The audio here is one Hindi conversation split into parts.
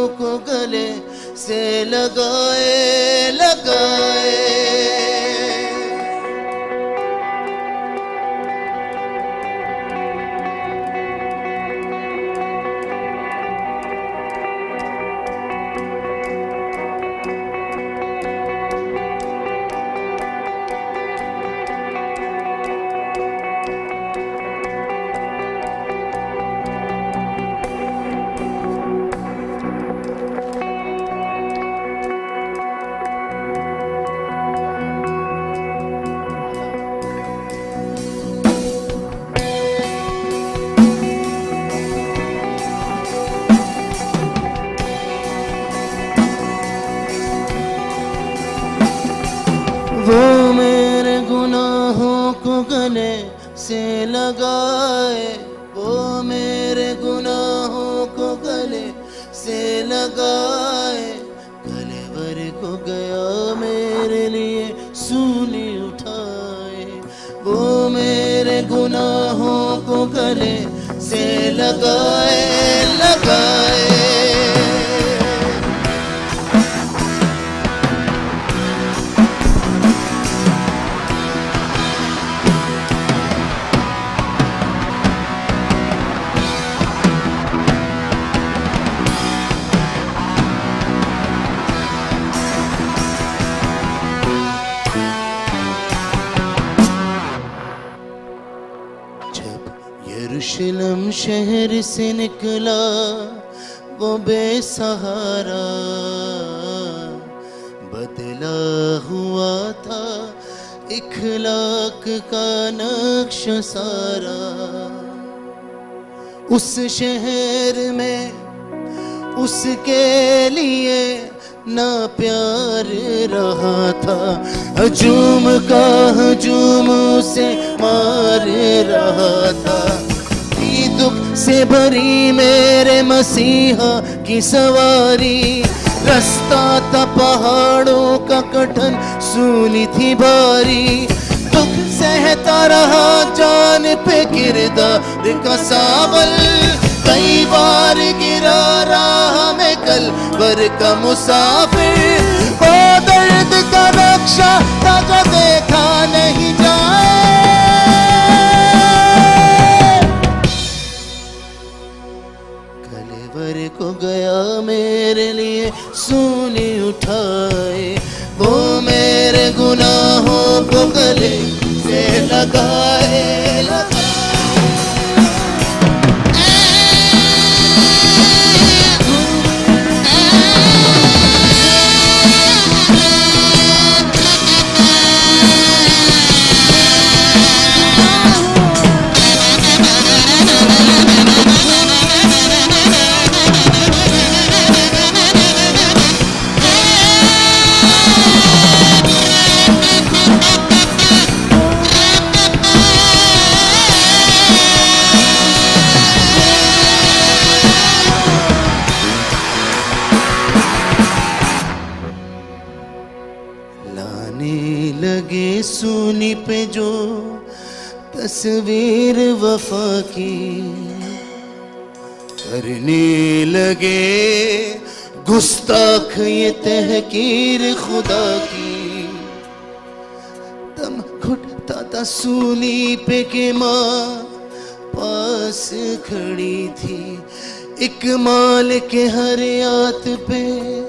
को गले से लगाए लगाए। वो मेरे गुनाहों को गले से लगाए, वो मेरे गुनाहों को गले से लगाए। गले भर को गया मेरे लिए सूली उठाए, वो मेरे गुनाहों को गले से लगाए लगाए। यरूशलेम शहर से निकला वो बेसहारा, बदला हुआ था इखलाक का नक्श सारा। उस शहर में उसके लिए ना प्यार रहा था, हजूम का हजूम उसे मार रहा था। दुख से भरी मेरे मसीहा की सवारी, रास्ता था पहाड़ों का कठिन, सूली थी भारी। दुख सहता रहा जान पे किरदार का सावल, कई बार गिरा राह में कलवर का मुसाफिर। वो दर्द का नक्शा था जो देखा नहीं जाए, कलवर को गया मेरे लिए सूली उठाए। वो मेरे गुनाहों को गले से लगाए लगाए। लगे सूली पे जो तस्वीर वफा की, करने लगे गुस्ताख ये तहकीर खुदा की। दम घुटता था सूली पे के माँ पास खड़ी थी, एक माल के हरियात पे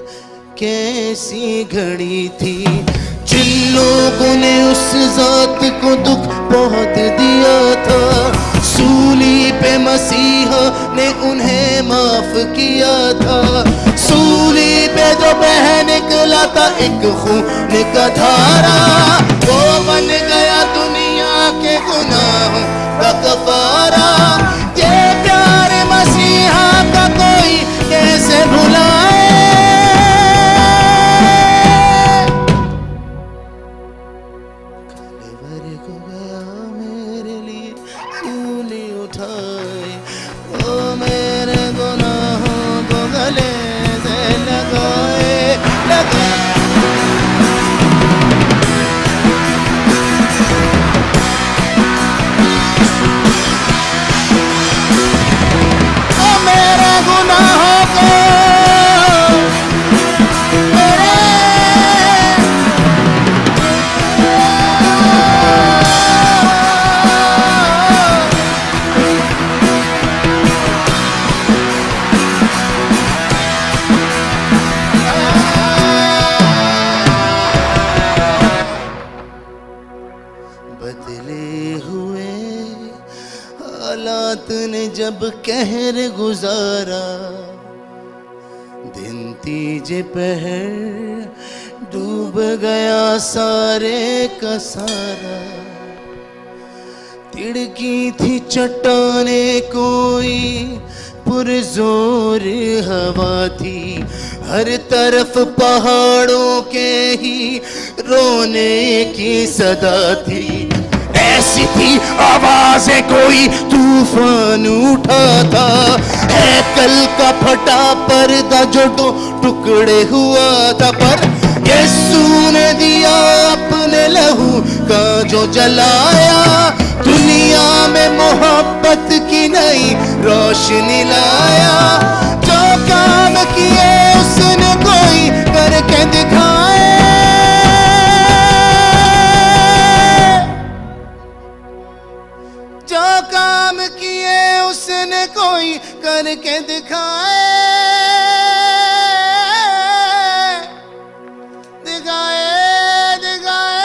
कैसी घड़ी थी। जिन लोगों ने उस जात को दुख बहुत दिया था, सूली पे मसीहा ने उन्हें माफ किया था। सूली पे जो बह निकला था एक खून का धारा, वो बन गया दुनिया के गुनाहों का कफारा। ये प्यार मसीहा का कोई कैसे भुलाए, जब कहर गुजारा, दिन तीजे पहर डूब गया सारे का सारा। तिड़की थी चट्टाने कोई पुरजोर हवा थी, हर तरफ पहाड़ों के ही रोने की सदा थी। ऐसी थी आवाज़ें कोई तूफान उठा था, है कल का फटा पर्दा जो दो टुकड़े हुआ था। पर यीशु ने दिया अपने लहू का जो जलाया, दुनिया में मोहब्बत की नई रोशनी लाया। जो काम किए उसने कोई करके दिखाए, जो काम किए उसने कोई करके दिखाए, दिखाए दिखाए।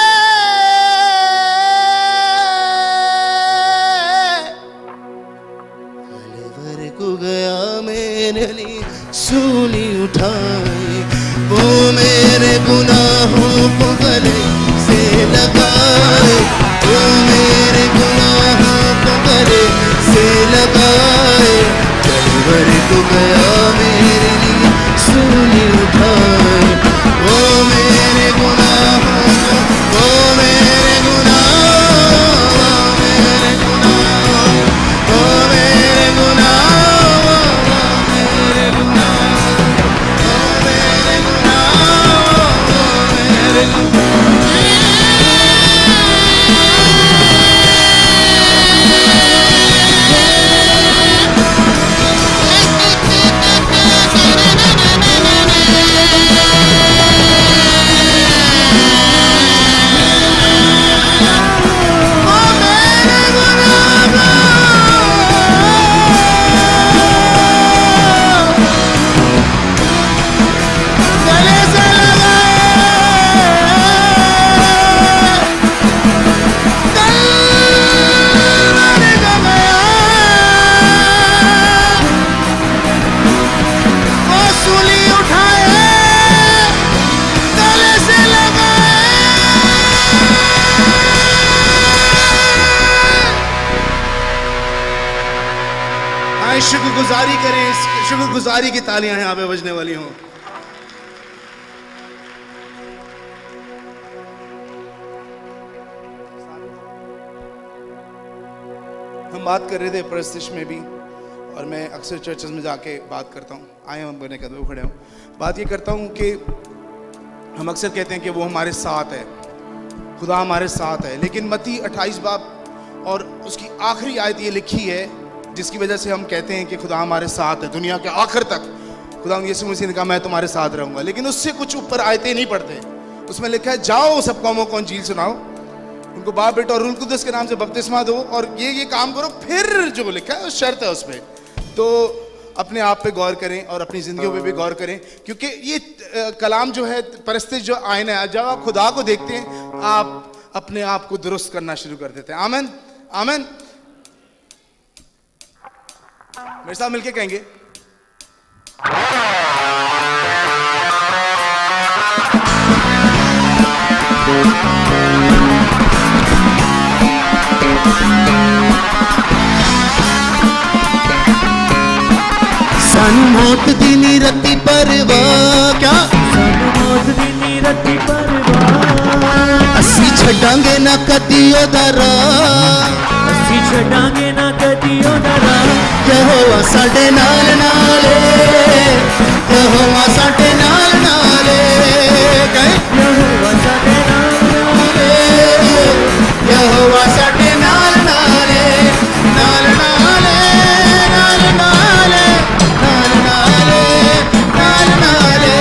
कलवर को गया मेरे लिए सूली उठाए, वो मेरे गुनाहों को गले से लगाए, वो मेरे गुनाहों को गले से लगाए। कलवर को गया मेरे लिए सूली उठाए, वो मेरे गुनाहों को, वो मेरे गुनाहों, वो मेरे गुनाहों, वो मेरे गुनाहों, वो मेरे गुनाहों, वो मेरे गुनाहों, वो मेरे गुनाहों। शुक्रगुजारी करें, शुक्रगुजारी की तालियां यहाँ पे बजने वाली हों। हम बात कर रहे थे परस्तिश में भी, और मैं अक्सर चर्चेस में जाके बात करता हूँ, आए हम बने कदम खड़े हूँ, बात ये करता हूँ कि हम अक्सर कहते हैं कि वो हमारे साथ है, खुदा हमारे साथ है। लेकिन मत्ती 28 बाब और उसकी आखिरी आयत ये लिखी है जिसकी वजह से हम कहते हैं कि खुदा हमारे साथ है दुनिया के आखिर तक। खुदा यीशु मसीह ने कहा मैं तुम्हारे साथ रहूंगा। लेकिन उससे कुछ ऊपर आयतें नहीं पढ़ते, उसमें लिखा है जाओ सब कौमों को इंजील सुनाओ, उनको बाप बेटा और रूह कुदस के नाम से बपतिस्मा दो, और ये काम करो। फिर जो लिखा है उस शर्त है उसमें, तो अपने आप पे गौर करें और अपनी जिंदगियों पे भी गौर करें, क्योंकि ये कलाम जो है परस्तिश जो आईना है, जब आप खुदा को देखते हैं आप अपने आप को दुरुस्त करना शुरू कर देते हैं। आमीन आमीन। मेरे साथ मिलके कहेंगे सानू मौत दी नी रती परवाह, क्या सानू मौत दी नी रती परवाह, असी छड्डांगे ना कदी ओदा राह, असी छड्डांगे ना कदी ओदा राह। यहोवा साडे नाल नाले, यहोवा साडे नाल नाले, यहोवा साडे नाल नाले, यहोवा साडे नाल नाले, नाल नाले, नाल नाले, नाल नाले, नाल नाले,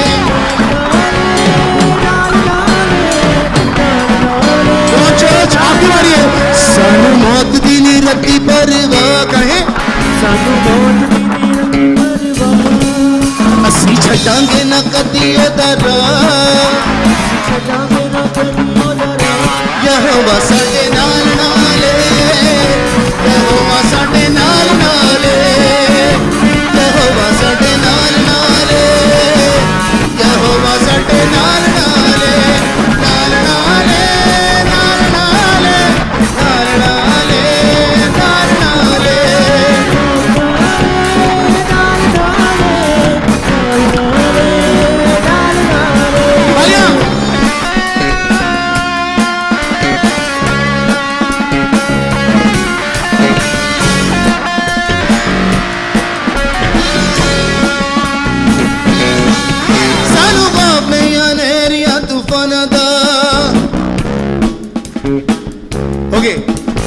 पहुंचो आगे बढ़िए। सानू मौत दी नी रती परवाह, कहे सानू मौत दी नी रती परवाह, असी छड्डांगे ना कदी ओदा राह, छड्डांगे ना कदी ओदा राह। यहोवा साडे नाल नाले, यहोवा साडे नाल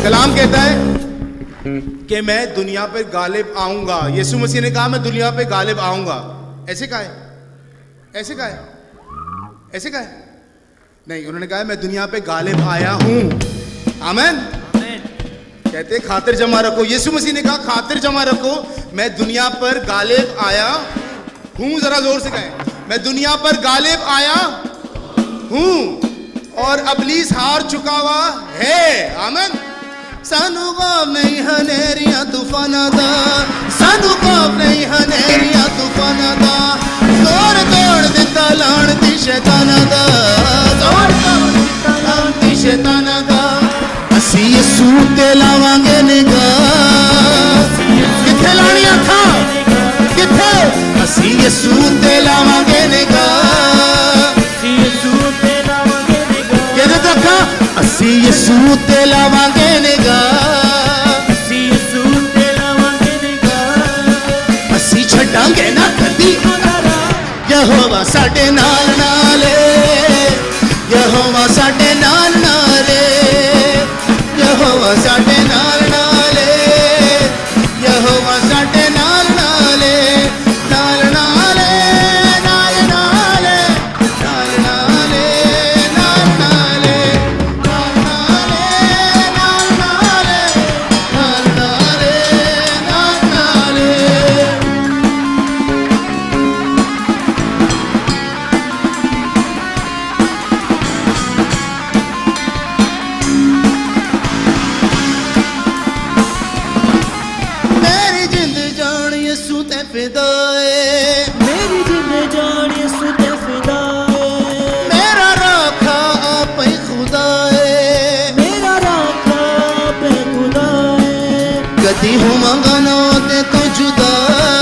कलाम कहता है कि मैं दुनिया पे गालिब आऊंगा। यीशु मसीह ने कहा मैं दुनिया पे गालिब आऊंगा। ऐसे कहा है? ऐसे कहा है? ऐसे कहा है? नहीं, उन्होंने कहा मैं दुनिया पे गालिब आया हूं। आमीन। कहते खातिर जमा रखो। यीशु मसीह ने कहा खातिर जमा रखो, मैं दुनिया पर गालिब आया हूं। जरा जोर से कहें, मैं दुनिया पर गालिब आया हूं और अबलीस हार चुका हुआ है। आमीन। सानू खौफ नहीं हनेरियां तूफाना दा, सानू खौफ नहीं हनेरियां तूफाना दा, जोर तोड़ दिता लानती शैताना दा, जोर तोड़ दिता लानती शैताना दा। असी यसू ते लावांगे निगाह, किथे लानिया था किथे? असी यसू ते लावांगे निगाह, कहते देखा असी यसू ते लावांगे निगाह, असी छड्डांगे ना कदी यहोवा साडे नाल नाले, यहोवा साडे नाल नाले, यहोवा साडे नाल नाले, यहोवा साडे नाल नाले, नाल नाले, नाल नाले, नाल नाले, नाल नाले, नाल नाले, नाल नाले, नाल नाले, नाल नाले। मेरी जिंद जान यसू ते फिदा है, मेरी जिंद जान यसू ते फिदा है, मेरा राखा आप ही खुदा है, मेरा राखा पे खुदा है, कदी होवांगा ना ते तो जुदा,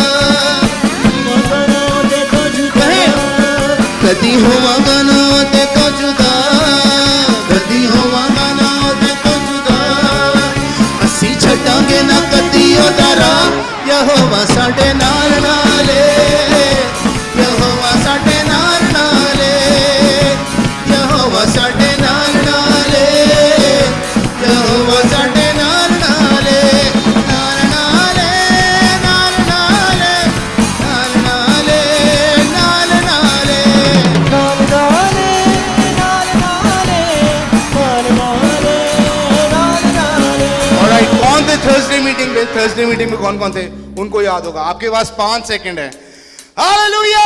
मगनो दे तो जुदा, कदी होवांगा ना ते तो जुदा, कदी होवांगा ना ते तो जुदा, असी छड्डांगे ना कदी ओदारा, यहोवा साडे नाल नाले, यहोवा साडे नाल नाले, यहोवा साडे नाल नाले, यहोवा साडे नाल नाले, नाल नाले, नाल नाले, नाल नाले, नाल नाले। नाल नाले, नाल नाले, नाल नाले, नाल नाले। ऑलराइट, कौन थे थर्सडे मीटिंग में? थर्सडे मीटिंग में कौन कौन थे? उनको याद होगा। आपके पास 5 सेकंड है। हालेलुया।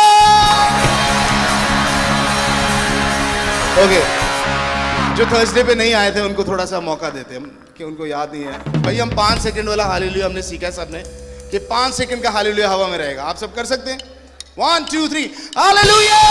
ओके, जो थर्सडे पे नहीं आए थे उनको थोड़ा सा मौका देते हम कि उनको याद नहीं है। भाई हम 5 सेकंड वाला हालेलुया हमने सीखा है सबने कि 5 सेकंड का हालेलुया हवा में रहेगा। आप सब कर सकते हैं? 1 2 3 हालेलुया।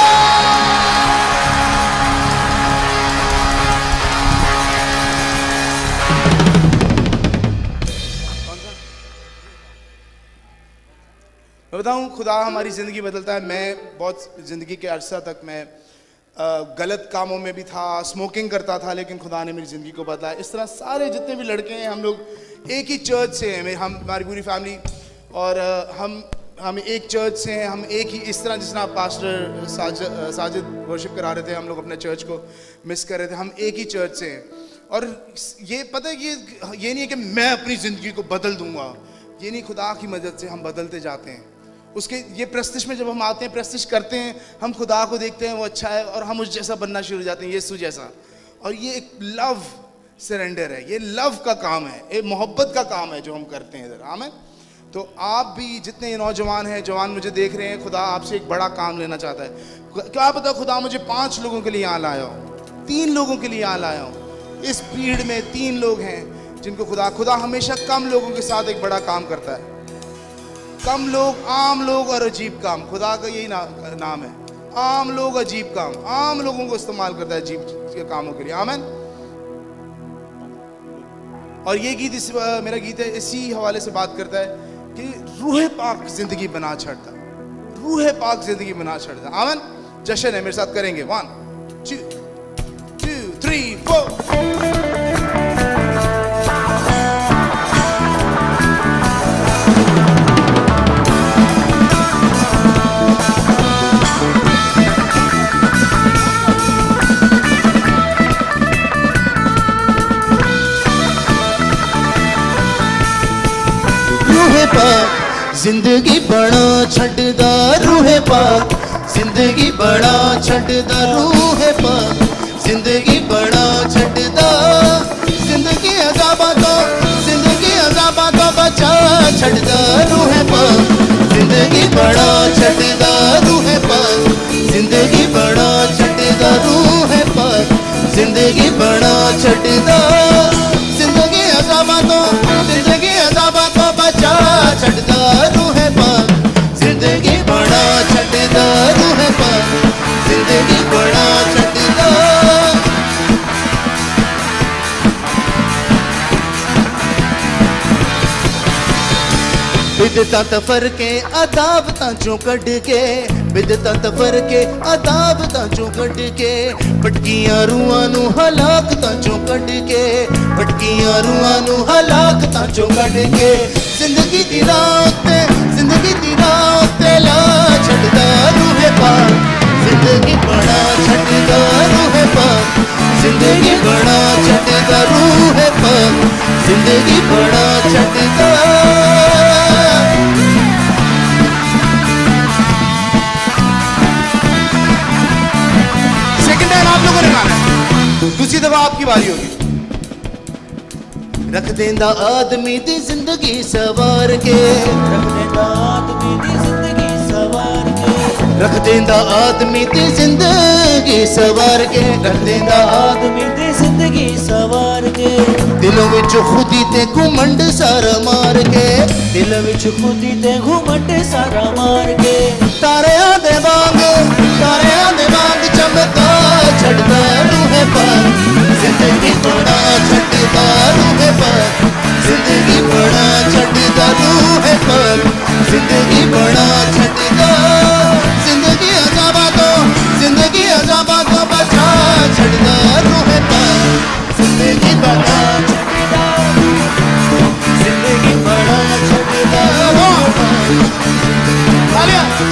मैं बताऊं, खुदा हमारी ज़िंदगी बदलता है। मैं बहुत ज़िंदगी के अरसा तक मैं गलत कामों में भी था, स्मोकिंग करता था, लेकिन खुदा ने मेरी ज़िंदगी को बदला। इस तरह सारे जितने भी लड़के हैं हम लोग एक ही चर्च से हैं। हमारी पूरी फैमिली और हम एक चर्च से हैं। हम एक ही, इस तरह जिस तरह पास्टर साजिद वर्शिप करा रहे थे, हम लोग अपने चर्च को मिस कर रहे थे। हम एक ही चर्च से हैं। और ये पता है कि ये नहीं है कि मैं अपनी ज़िंदगी को बदल दूंगा, ये नहीं, खुदा की मदद से हम बदलते जाते हैं। उसके ये प्रस्तिश में जब हम आते हैं, प्रस्तिश करते हैं, हम खुदा को देखते हैं वो अच्छा है और हम उस जैसा बनना शुरू हो जाते हैं, यीशु जैसा। और ये एक लव सरेंडर है, ये लव का काम है, ये मोहब्बत का काम है जो हम करते हैं इधर। आमीन। तो आप भी जितने नौजवान हैं, जवान मुझे देख रहे हैं, खुदा आपसे एक बड़ा काम लेना चाहता है। क्या पता खुदा मुझे 5 लोगों के लिए यहाँ लाया हो, 3 लोगों के लिए यहाँ लाया हो। इस भीड़ में 3 लोग हैं जिनको खुदा हमेशा कम लोगों के साथ एक बड़ा काम करता है। कम लोग, आम लोग और अजीब काम, खुदा का यही नाम है। आम लोग, अजीब काम। आम लोगों को इस्तेमाल करता है अजीब के कामों के लिए। आमीन। और ये गीत मेरा गीत है, इसी हवाले से बात करता है कि रूह पाक जिंदगी बना छड़ता, रूह पाक जिंदगी बना छड़ता। आमीन। जश्न है, मेरे साथ करेंगे। 1 2 3 4। जिंदगी बड़ा छटदा रूहे पाक, जिंदगी बड़ा छटदा रूहे पाक, जिंदगी बड़ा छटदा, जिंदगी अज़ाबा तो बचा छटदा रूहे पाक, जिंदगी बड़ा छटदा रूहे पाक, जिंदगी बड़ा छटदा रूहे पाक, जिंदगी बड़ा छटदा, जिंदगी अज़ाबा तो बचा छटदा रूहे पाक, जिंदगी बड़ा छटदा रूहे पाक, जिंदगी बड़ा छटदा। बिदता तफर के अदाब तांचों कट के, बिदता तफर के अदाब तांचों कट के, पटकियां रूहां नू हलाक तांचों कट के, पटकियां रूहां नू हलाक तांचों कट के, जिंदगी दी रात ते ला छटदा रूहे पाक, जिंदगी बड़ा छटदा रूहे पाक, जिंदगी बड़ा छटदा रूहे पाक, जिंदगी बड़ा छटदा। आप लोगों ने गाना है, दूसरी दफा आपकी बारी होगी। रख देंदा आदमी दी जिंदगी सवार के, रख देंदा आदमी दी जिंदगी सवार के, रख देंदा आदमी दी जिंदगी सवार के, रख देंदा आदमी दी जिंदगी सवार के, दिलों विच खुदी ते घुमंड सारा मार के, दिल विच खुदी ते घुमंड सारा मार के, तारियां दे वांग चमका छटदा रूहे पाक, जिंदगी बड़ा छटदा रूहे पाक, जिंदगी बड़ा छटदा रूहे पाक, जिंदगी बड़ा छटदा, जिंदगी अज़ाबा तो बचा छटदा रूहे पाक, जिंदगी बड़ा छटदा, जिंदगी बड़ा छटदा रूहे पाक।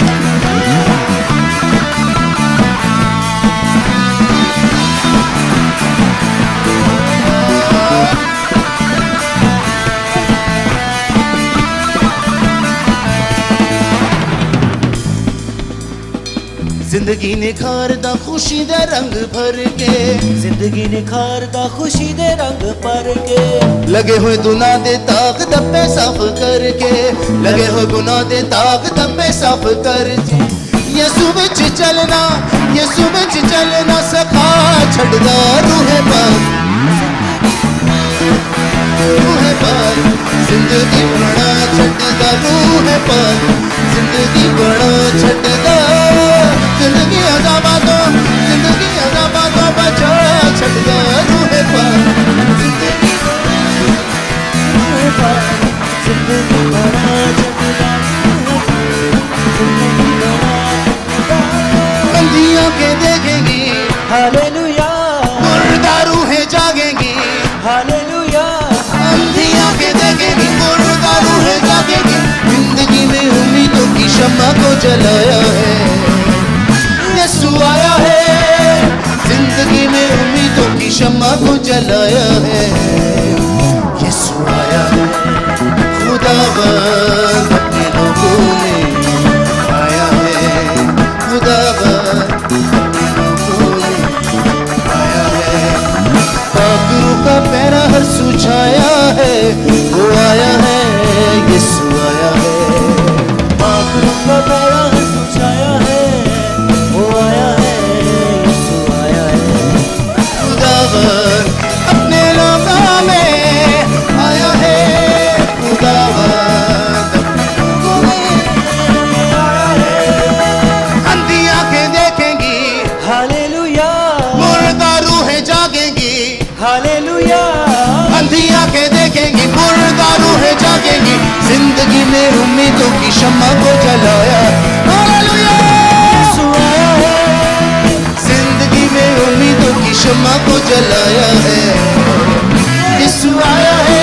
जिंदगी निखारदा खुशी दे रंग भर के, जिंदगी निखारदा खुशी दे रंग भर के, लगे हुए गुनाह दे ताक धब्बे साफ करके, लगे हुए गुनाह दे ताक धब्बे साफ करके, यसू विच चलना सखा छटदा रूहे पाक, रूहे पाक, जिंदगी बड़ा छटदा रूहे पाक, जिंदगी बड़ा छटदा, जिंदगी अज़ाबा तो बचा छटदा रूहे पाक, जिंदगी रूहे पाक, जिंदगी बड़ा छटदा, जिंदगी बड़ा छटदा। अंधियों के देखेंगी हालेलुया, मुर्दा रूहें जागेंगी हालेलुया, अंधियों के देखेंगी मुर्दा रूहें जागेंगी, जिंदगी में उम्मीदों की शम्मा को जलाया है, यीशु आया है, जिंदगी में उम्मीदों की शम्मा को जलाया है, यीशु आया है, खुदावंद अपने लोगों में आया है, खुदावंद अपने लोगों में आया है, पाकरू का पैरा हर सुझाया है, वो आया है, यीशु आया है, पाकरू का पैरा सुझाया है, वो आया है, यीशु आया है, खुदावंद अपने लोगों में आया है, खुदावंद अपने लोगों में आया है, अंधी आंखें देखेंगी हालेलुया, मुर्दा रूहें जागेंगी, हालेलुया, अंधी आंखें देखेंगी मुर्दा रूहें जागेंगी, जिंदगी में उम्मीदों की शम्मा को जलाया, हालेलुया, यीशु आया है, जिंदगी में उम्मीदों की शम्मा को जलाया है, यीशु आया है,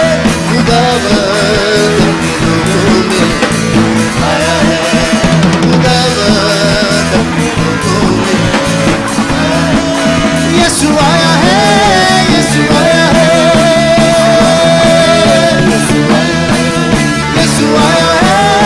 खुदावंद अपने लोगों में आया है, खुदावंद अपने लोगों में आया है, यीशु आया है, यीशु आया है, यीशु आया है, यीशु आया है।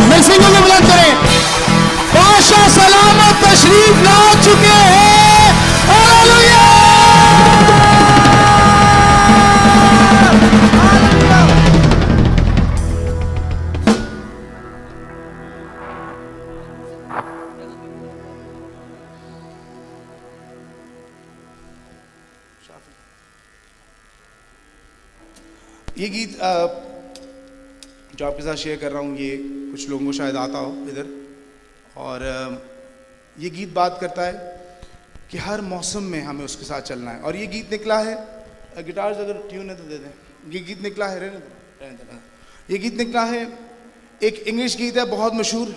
मिक्सिंग को बुलंद करें। बादशाह सलामत तशरीफ ला चुके हैं। हालेलुया। ये गीत जो आपके साथ शेयर कर रहा हूँ, ये कुछ लोगों को शायद आता हो इधर, और ये गीत बात करता है कि हर मौसम में हमें उसके साथ चलना है। और ये गीत निकला है, गिटार्स अगर ट्यून है तो दे दें। ये गीत निकला है, ये गीत निकला है, एक इंग्लिश गीत है बहुत मशहूर,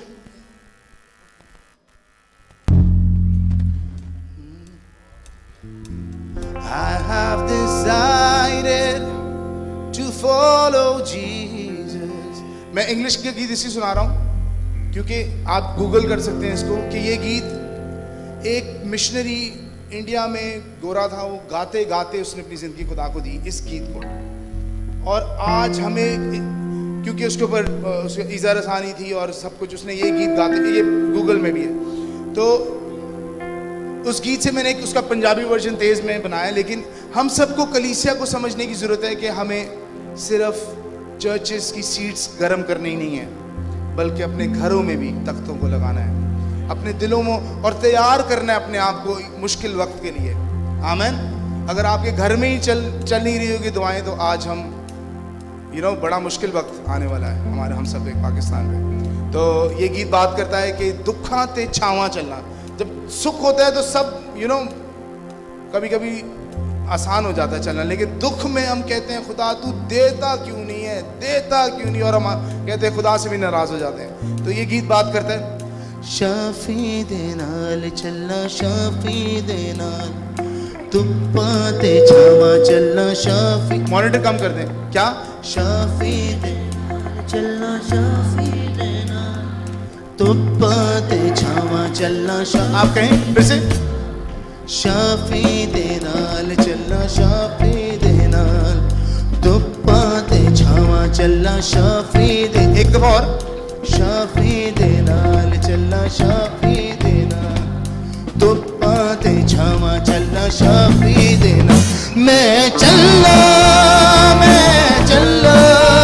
I have decided to follow Jesus। मैं इंग्लिश के गीत इसलिए सुना रहा हूँ क्योंकि आप गूगल कर सकते हैं इसको, कि ये गीत एक मिशनरी इंडिया में गोरा था, वो गाते गाते उसने अपनी ज़िंदगी खुदा को दी इस गीत को। और आज हमें, क्योंकि उसके ऊपर इज़ा रसानी थी और सब कुछ, उसने ये गीत गाते, ये गूगल में भी है, तो उस गीत से मैंने एक उसका पंजाबी वर्जन तेज़ में बनाया। लेकिन हम सबको कलीसिया को समझने की ज़रूरत है कि हमें सिर्फ चर्चेस की सीट्स गर्म करनी ही नहीं है, बल्कि अपने घरों में भी तख्तों को लगाना है, अपने दिलों में, और तैयार करना है अपने आप को मुश्किल वक्त के लिए। आमीन। अगर आपके घर में ही चल नहीं रही होगी दुआएं, तो आज हम बड़ा मुश्किल वक्त आने वाला है हमारे, हम सब एक पाकिस्तान में। तो ये गीत बात करता है कि दुखा ते छावा चलना। जब सुख होता है तो सब कभी कभी आसान हो जाता है चलना, लेकिन दुख में हम कहते हैं खुदा तू देता क्यों नहीं है, देता क्यों नहीं, और हम कहते हैं खुदा से भी नाराज हो जाते हैं। तो ये गीत बात करता है, शाफी दे नाल चलना, शाफी दे नाल तुप्पा ते छावा चलना, शाफी। मॉनिटर कम कर दें क्या? शाफी दे नाल चलना, शाफी दे नाल तुप्पा ते छावा चलना। आप कहें फिर से, शाफी दे नाल चलना, शाफी दे नाल तुप्पा ते छावा चलना, शाफी दे। एक दफा और, शाफी दे नाल चलना, शाफी दे नाल तुप्पा ते छावा चलना, शाफी दे नाल। मैं चलना, मैं चलना,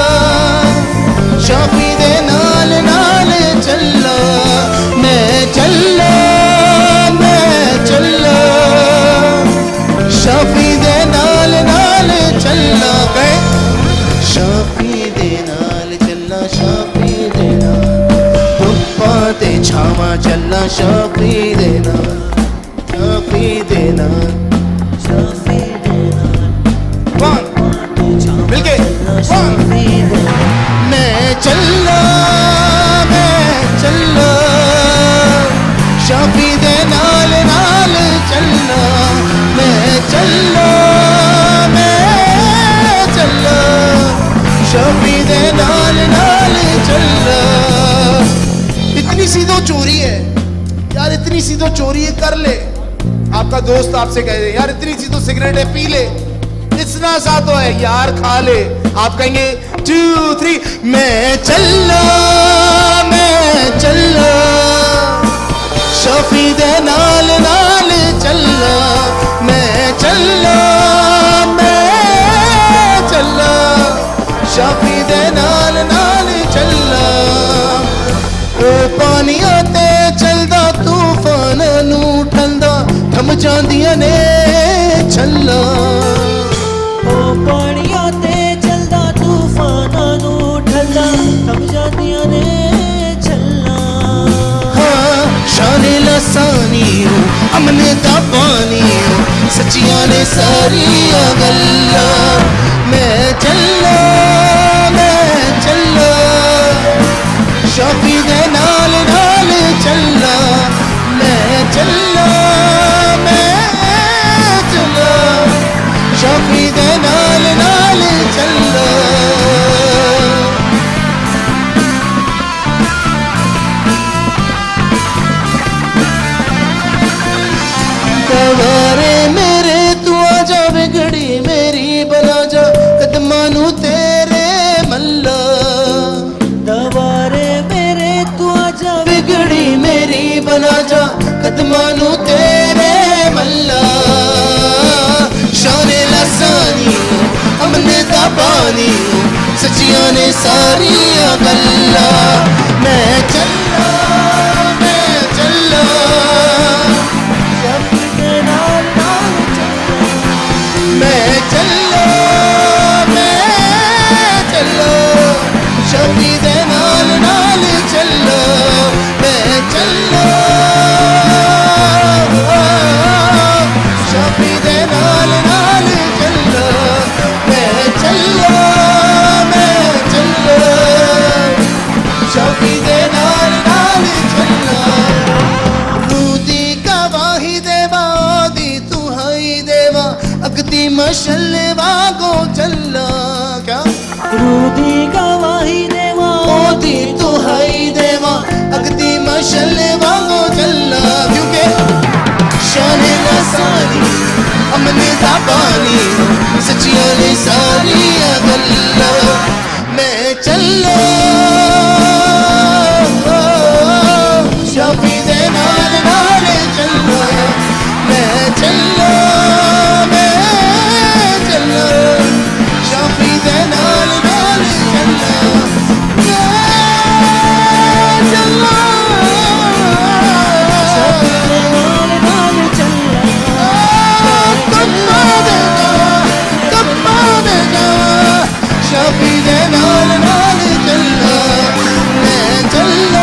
शाफी दे नाल नाल चलना, मैं चलना, मैं चलना, शाफी दे नाल नाल चलना। गए, शाफी दे नाल चलना, शाफी दे नाल तुप्पा ते छावा चलना, शाफी दे नाल, शाफी दे नाल, शाफी दे नाल। मिलके मैं चलना, मैं चलना, शाफी दे नाल नाल चलना, मैं चलना, मैं चलना, शाफी दे नाल नाल चलना। इतनी सी तो चोरी है यार, इतनी सी तो चोरी है, कर ले। आपका दोस्त आपसे कह दे यार इतनी सी तो सिगरेट है, पी ले, इतना सा तो है यार, खा ले। आप कहेंगे 2 3, मैं चलना, मैं चलना, शाफी दे नाल नाल चलना, मैं चलना, मैं चलना, शाफी दे नाल नाल चलना। ओ पानियां ते चलदा तूफान नू ठंडा थम जांदियां ने छल्ला। पानिया ते चलदा तूफाना नू ठंडा थम जांदियां ने छल्ला। हाँ शाने लसानी हो अमने दा पानी हो सच्चियां ने सारियां गल्लां। मैं चल्ला, मैं चल्ला, शाफी दे नाल नाल चल्ला। मैं चल्ला, मैं चल्ला, शाफी दे नाल नाल चल्ला। कवारे मेरे तू आजा बिगड़ी मेरी कदमानू तेरे मल्ला शाने लसानी हमने दा पानी सचिया ने सारिया गल्ला मैं चला मैं चलो शफी दे नाल नाल चलो मैं चलो शफी दे नाल नाल चलो मैं चलो शफी दे नाल नाल चलो रूदी गवाही देवा दी तुहाई देवा अगदी मशले वागो चला क्या रूदी गवाही देवा ओदी तुहाई देवा अगदी मशले वागो चला क्योंकि शाने नसानी हमने ज़बानी सचियों ने सारी गल्ला मैं चलो शफी दे नाल नाल चलो मैं चलो शफी दे नाल नाल चलो शफी दे नाल नाल चलो मैं चलो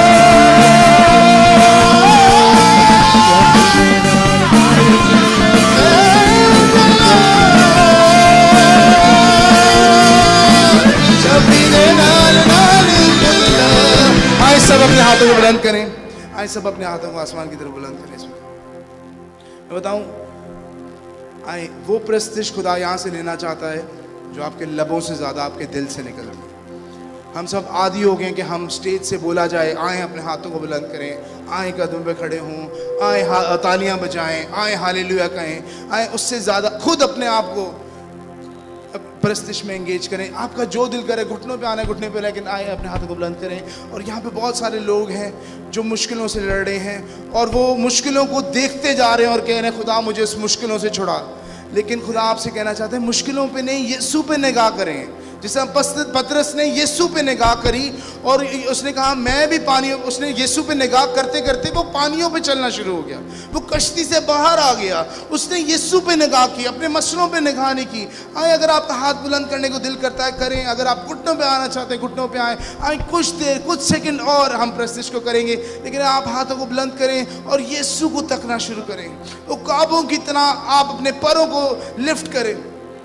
सब अपने हाथों को बुलंद करें आए सब अपने हाथों को आसमान की तरफ बुलंद करें इसमें मैं बताऊं आए वो प्रस्तिश खुदा यहाँ से लेना चाहता है जो आपके लबों से ज़्यादा आपके दिल से निकलती है हम सब आदी हो गए कि हम स्टेज से बोला जाए आए अपने हाथों को बुलंद करें आए कदम पे खड़े हों आए तालियां बजाएं आए हालेलुया कहें आए उससे ज़्यादा खुद अपने आप को प्रस्तिश में एंगेज करें आपका जो दिल करे घुटनों पे आना है घुटने पे लेकिन आए अपने हाथों को बुलंद करें और यहाँ पे बहुत सारे लोग हैं जो मुश्किलों से लड़ रहे हैं और वो मुश्किलों को देखते जा रहे हैं और कह रहे हैं खुदा मुझे इस मुश्किलों से छुड़ा लेकिन खुदा आपसे कहना चाहते हैं मुश्किलों पे नहीं यीशु पे निगाह करें जिसे पतरस ने यीशु पे निगाह करी और उसने कहा मैं भी पानी उसने यीशु पे निगाह करते करते वो पानियों पे चलना शुरू हो गया वो कश्ती से बाहर आ गया उसने यीशु पे निगाह की अपने मसलों पे निगाह नहीं की आए अगर आपका हाथ बुलंद करने को दिल करता है करें अगर आप घुटनों पे आना चाहते हैं घुटनों पे आए आए कुछ देर कुछ सेकंड और हम प्रस्तिश को करेंगे लेकिन आप हाथों को बुलंद करें और यीशु को तकना शुरू करें वो काबों की तरह आप अपने पैरों को लिफ्ट करें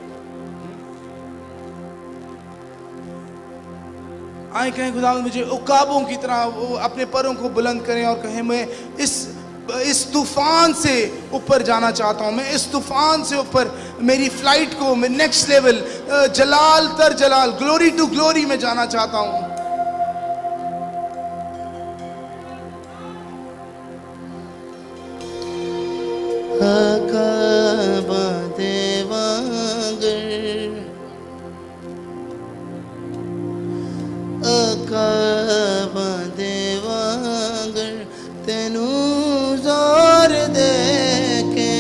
आए कहें खुदा मुझे उकाबों की तरह अपने पैरों को बुलंद करें और कहें मैं इस तूफान से ऊपर जाना चाहता हूं मैं इस तूफान से ऊपर मेरी फ्लाइट को मैं नेक्स्ट लेवल जलाल तर जलाल ग्लोरी टू ग्लोरी में जाना चाहता हूं देवांगर तेनू जोर दे के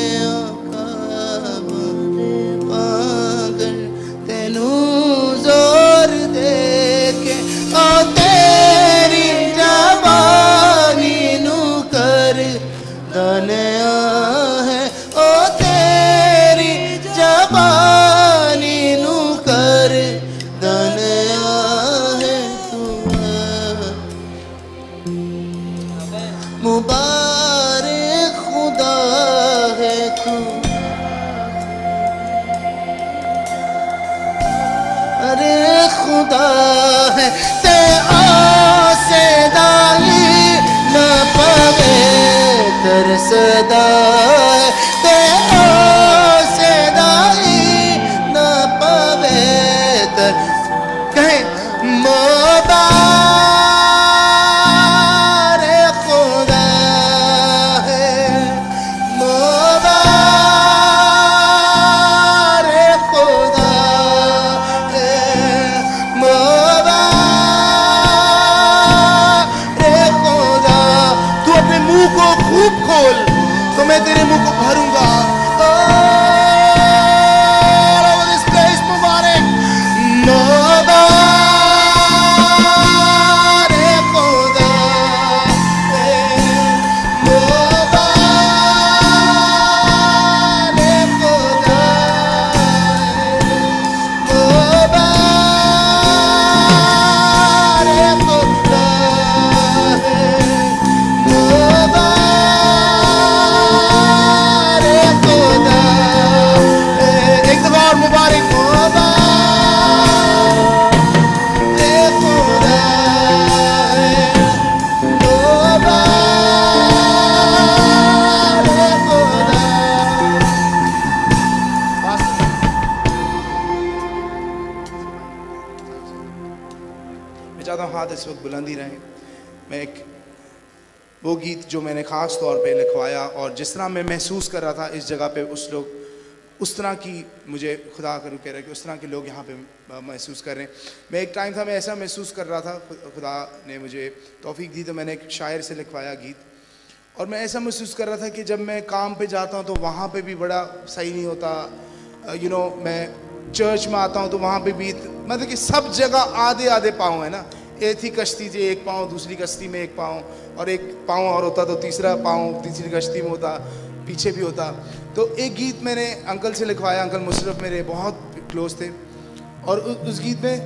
देवांगर तेनू जोर दे के ओ तेरी जवानी नू कर दनिया है ओ तेरी जवानी नू कर दनिया मुबारक खुदा है तू अरे खुदा है ते आसे दाई न पवे तरसदा है ते आसे दाई न पवे तर कहे खूब मैं तेरे मुंह को भरूंगा। इस वक्त बुलंद ही रहे। मैं एक वो गीत जो मैंने ख़ास तौर पे लिखवाया और जिस तरह मैं महसूस कर रहा था इस जगह पे उस तरह की मुझे खुदा करूँ कह रहा है कि उस तरह के लोग यहाँ पे महसूस कर रहे हैं। मैं एक टाइम था मैं ऐसा महसूस कर रहा था, खुदा ने मुझे तौफीक दी तो मैंने एक शायर से लिखवाया गीत और मैं ऐसा महसूस कर रहा था कि जब मैं काम पे जाता हूँ तो वहाँ पे भी बड़ा सही नहीं होता। मैं चर्च में आता हूँ तो वहाँ पे भी मतलब कि सब जगह आधे आधे पाँव है ना, एक ही कश्ती से एक पाँव, दूसरी कश्ती में एक पाँव और एक पाँव और होता तो तीसरा पाँव तीसरी कश्ती में होता, पीछे भी होता। तो एक गीत मैंने अंकल से लिखवाया, अंकल मुशर्रफ मेरे बहुत क्लोज थे और उस गीत में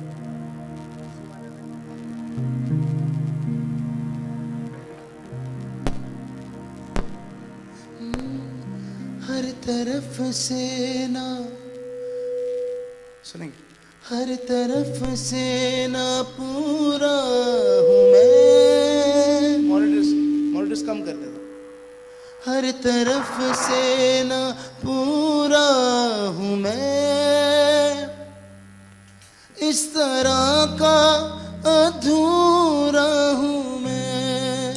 हर तरफ से ना सुनेंगे, हर तरफ से ना पूरा हूँ मैं। मॉनिटर्स कम कर देता। हर तरफ से ना पूरा हूँ मैं, इस तरह का अधूरा हूँ मैं।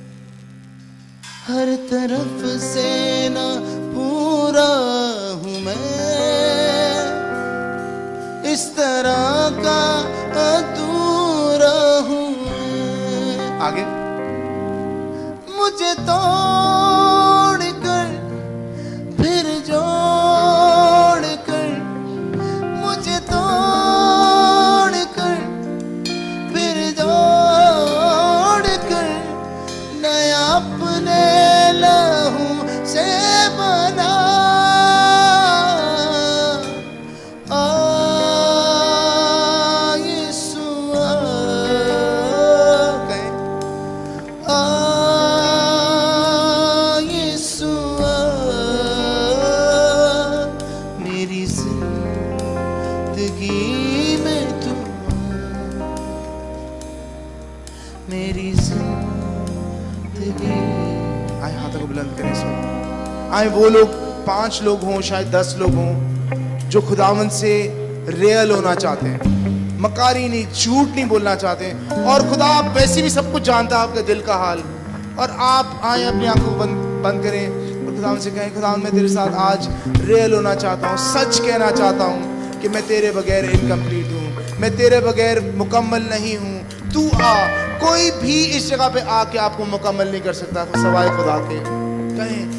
हर तरफ से ना पूरा हूँ मैं, इस तरह का अधूरा हूँ मैं। आगे मुझे तोड़ कर फिर जोड़ कर, मुझे तोड़ कर फिर जोड़ कर, नया अपने लहू से बना। आए वो लोग 5 लोग हों, शायद 10 लोग हों जो खुदावंद से रियल होना चाहते हैं, मकारी नहीं, झूठ नहीं बोलना चाहते। और खुदा आप वैसे भी सब कुछ जानता है आपके दिल का हाल, और आप आए अपनी आंखों बंद करें और खुदावंद से कहें, खुदावंद मैं तेरे साथ आज रियल होना चाहता हूँ, सच कहना चाहता हूँ कि मैं तेरे बगैर इनकम्प्लीट हूँ, मैं तेरे बगैर मुकम्मल नहीं हूँ। तू आ, कोई भी इस जगह पे आके आपको मुकम्मल नहीं कर सकता सवाए खुदा के। कहें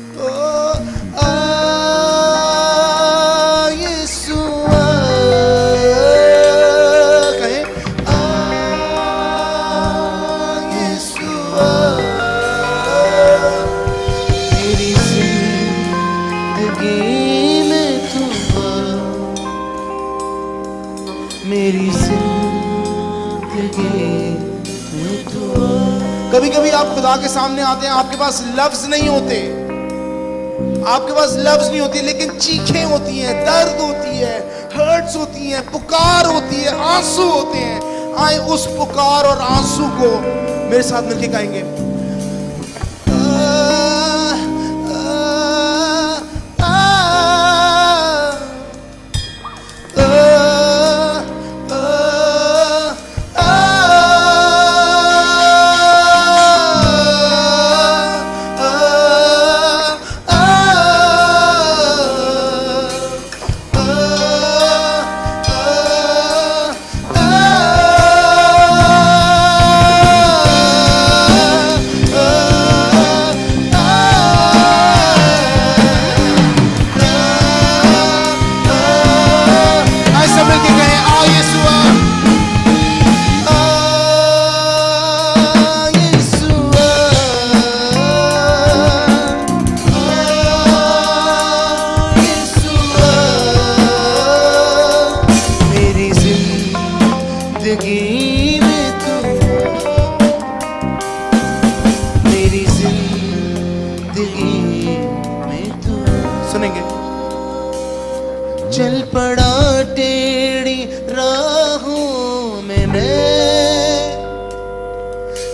कभी कभी आप खुदा के सामने आते हैं, आपके पास लफ्ज नहीं होते, आपके पास लफ्ज नहीं होती, लेकिन चीखें होती हैं, दर्द होती है, हर्ट्स होती हैं, पुकार होती है, आंसू होते हैं। आए उस पुकार और आंसू को मेरे साथ मिलके गाएंगे।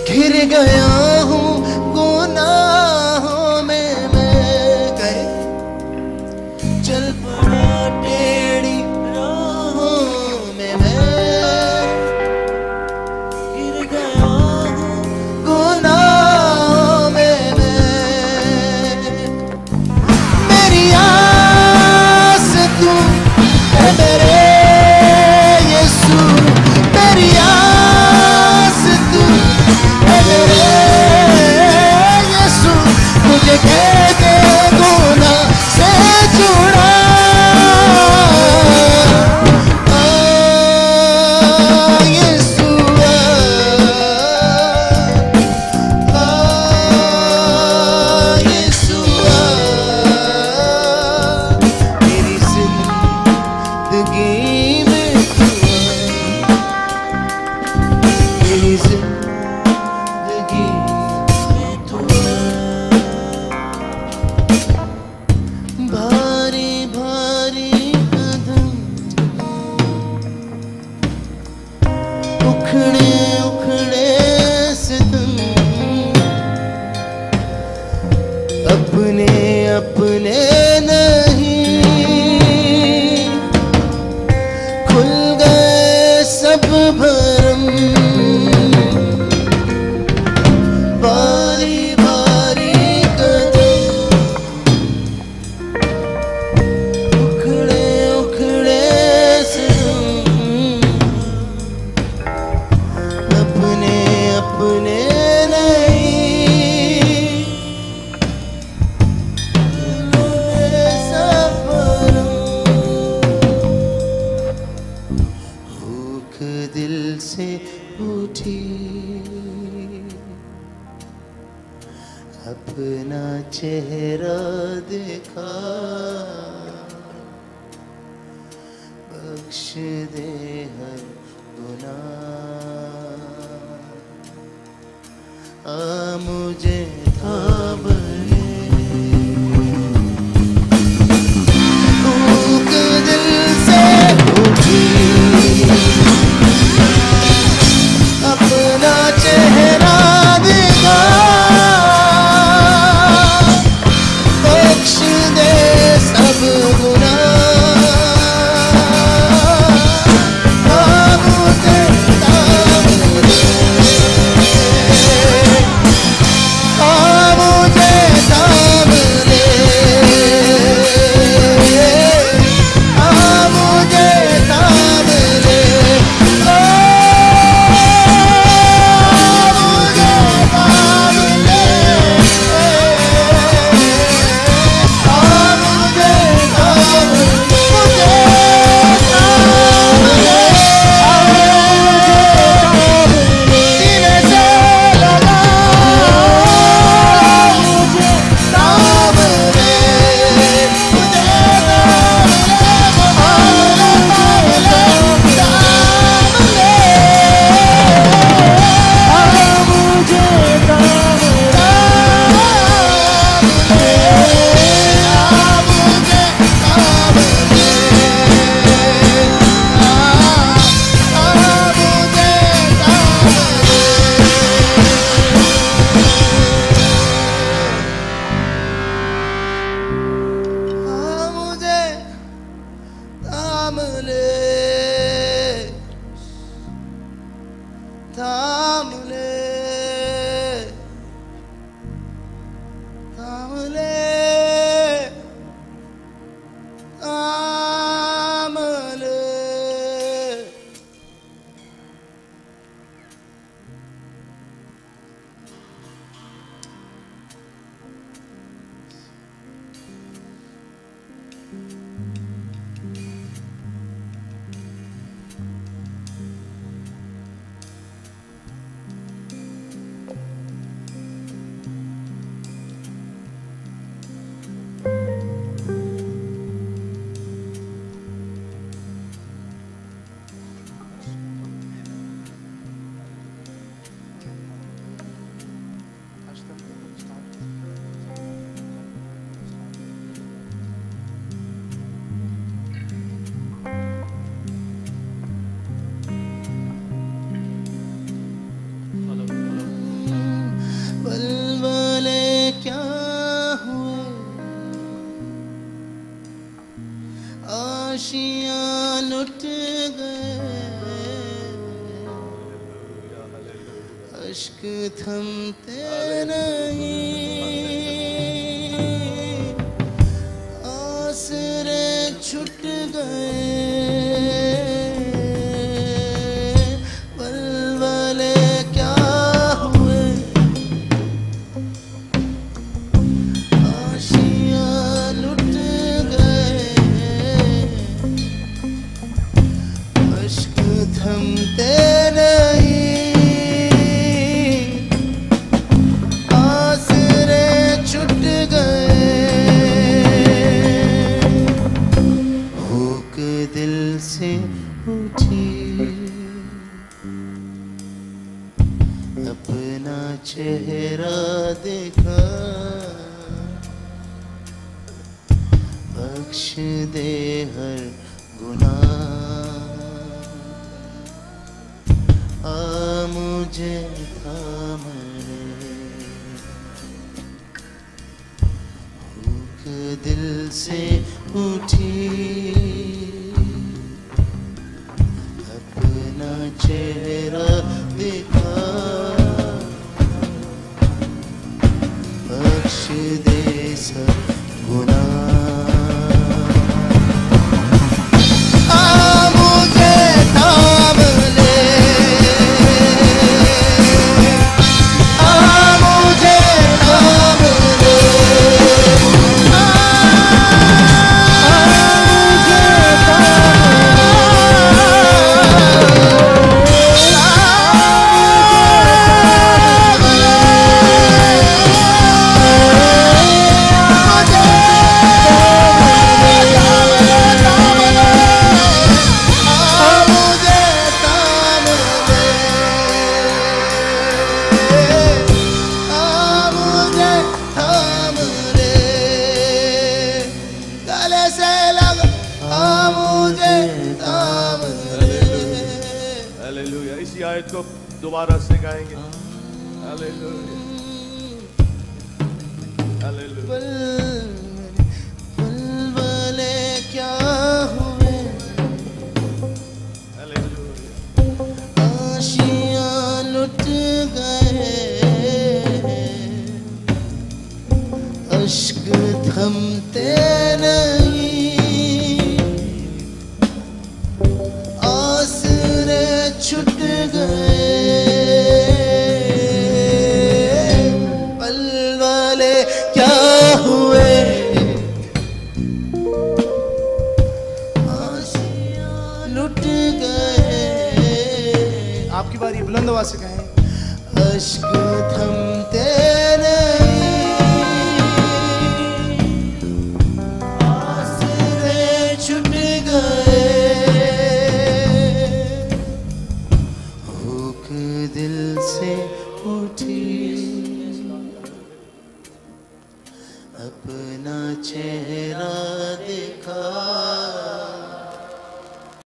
घिर गया हूँ गुनाहों में मैं, कहे चल पड़ा टेढ़ी राहों में मैं, गिर गया हूँ गुनाहों में मैं। मेरी आस तू है मेरे यीशु, मेरी आस तू है मेरे यीशु, मुझे कह दे गुनाह से जुड़ा। यीशु यीशु मेरी जिंदगी में तू मेरी जिंदगी में तू भारी भारी कदम उखड़े उखड़े सितम अपने अपने नहीं, खुल गए सब भरम। बारी बारी कदम उखड़े उखड़े सितम अपने अपने नहीं, भूख दिल से उठी, अपना चेहरा देखा, बख्श दे हर गुनाह। मुझे था बने भूख दिल से उठी, अपना चेहरा दिखा, बख्श दे सब गुनाह। मुझे थमते नहीं, आसरे छूट गए, पल वाले क्या हुए, आशियाँ लुट गए, अश्क थमते अपना चेहरा देखा, बख्श दे हर गुनाह, आ मुझे थाम ले, भूख दिल से उठी, अपना चेहरा देखा, बख्श दे सब गुनाह, आ मुझे थाम ले, आ मुझे थाम ले, आ मुझे हालेलुया। इसी आयत को दोबारा से गाएंगे। Hallelujah hallelujah. पल वाले क्या हुए, हालेलुया। आशियाँ लुट गए, अश्क थमते नहीं, आसरे छूट गए, पल वाले क्या हुए, आशियाँ लुट गए। आपकी बारी, बुलंद आवाज से कहें। अश्क थमते नहीं, आसरे छूट गए, भूख दिल से उठी, अपना चेहरा देखा,